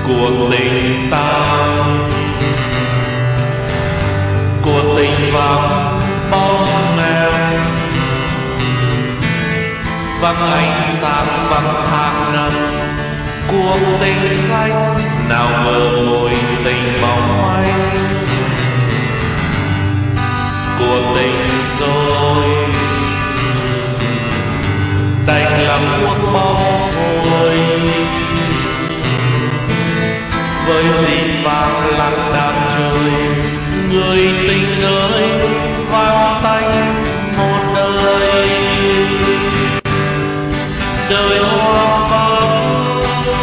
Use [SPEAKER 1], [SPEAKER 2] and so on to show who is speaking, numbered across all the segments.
[SPEAKER 1] cuộc tình ta, cuộc tình vắng bóng em, vắng ánh sáng vắng tháng năm. Cuộc tình xanh nào ngờ mùi tình bóng mây, cuộc tình rồi đành làm thuốc bóng thôi. Với dĩ vang lặng đám trời, người tình ơi vang tanh một đời. Đời hoa vắng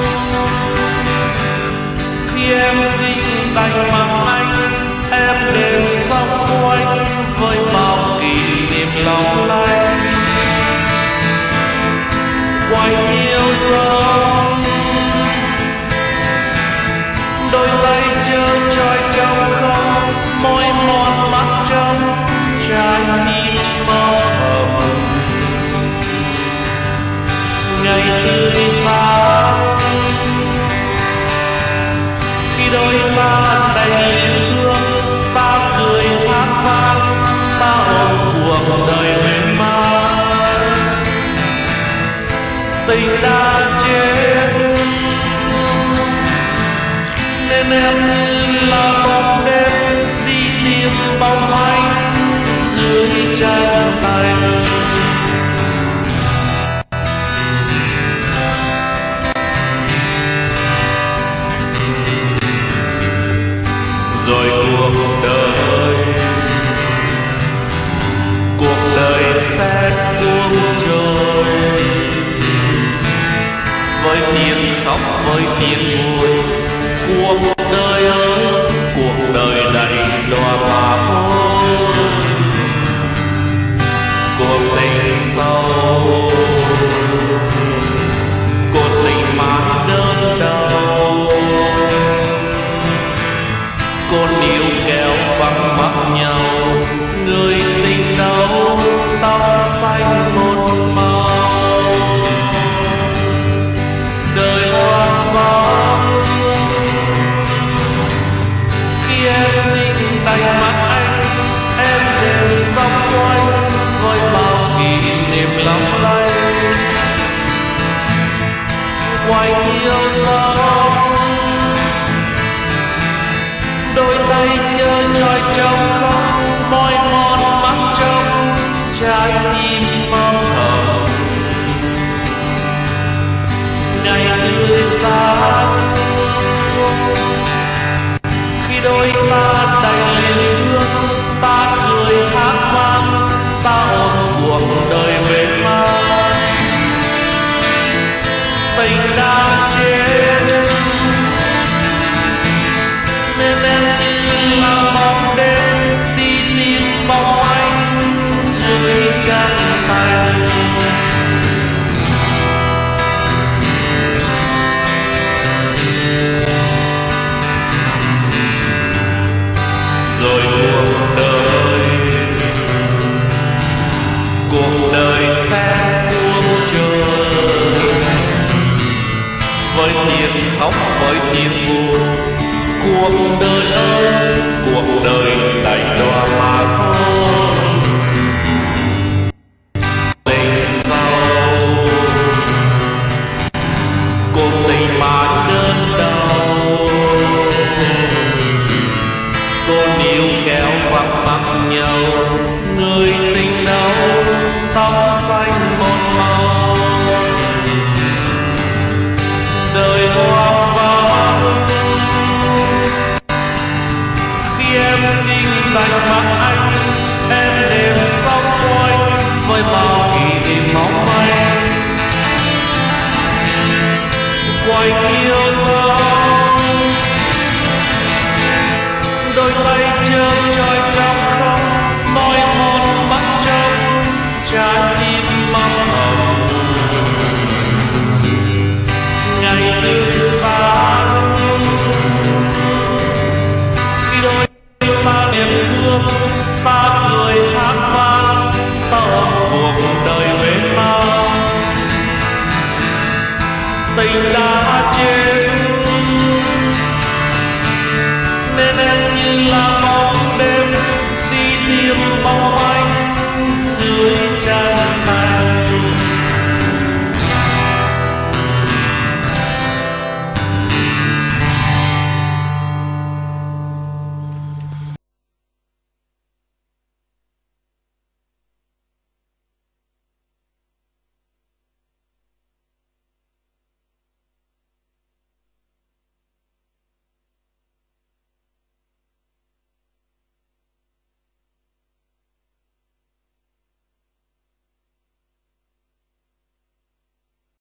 [SPEAKER 1] khi em xin đành mặc anh, em đêm sóng quanh với bao kỷ niệm long lanh. Quay yêu sớm đôi tay trơ trọi trong không, môi mòn mắt trong trái tim mơ thầm. Ngày tươi sáng khi đôi ta đầy liên thương, ta cười hát vang, ta ôm cuộc đời mênh mang. Tình đã chết nên em như là bóng đêm đi tìm bóng anh dưới chân thành. Rồi cuộc đời sẽ cuốn trôi với tiếng khóc với tiếng vui. Cuộc đời ơi, cuộc đời đầy đọa mà thôi. Cuộc tình sâu, cuộc tình mãi đơn đau. Cô níu kéo vắng mắt nhau, người tình đâu tóc xanh một màu. Đời hoang vắng khi em xin đành mắt anh, em đều sóng quanh với bao kỷ niệm long lanh. Quay yêu sớm đôi tay trơ trọi trong không, môi mòn mắt trong trái tim mong thầm. Ngày tươi sáng khi đôi ta đành lên thương, ta cười hát vang, ta ôm cuộc đời mênh mang. Tình đã chết nên em như là bóng đêm đi tìm bóng anh dưới chân thành. Rồi cuộc đời sẽ cuốn trôi với tiếng khóc với tiếng buồn. Cuộc đời ơi, cuộc đời đầy đọa mà thôi. Tình sâu, cuộc tình mãi đơn đau. Cô níu kéo vắng mắt nhau, người tình đâu tóc xanh một màu. Đời hoang vắng khi em xin đành mắt anh, em đêm sóng quanh với bao kỷ niệm mong manh. Quay yêu sớm đôi tay trơ trọi trong không, môi mòn mắt trong trái tim mong thầm. Ngày tươi sáng khi đôi ta niềm thương, ta cười hát vang, ta ôm cuộc đời mênh mang. Tình đã chết